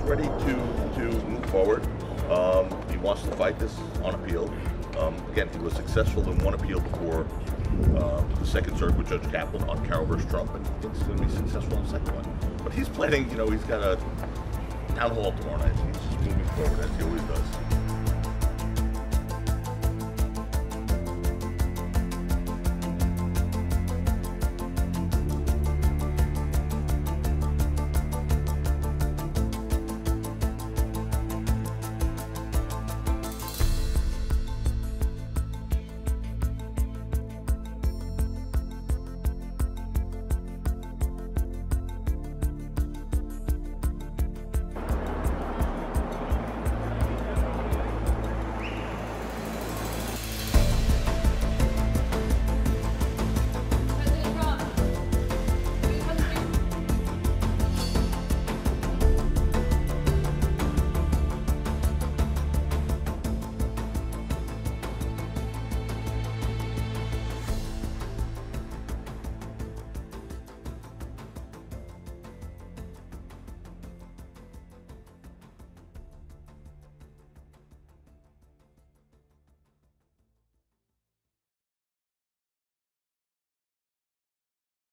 ready to move forward. He wants to fight this on appeal. Again, he was successful in one appeal before the Second Circuit with Judge Kaplan on Carroll versus Trump, and he thinks he's going to be successful in the second one. But he's planning, he's got a town hall tomorrow night. He's just moving forward as he always does.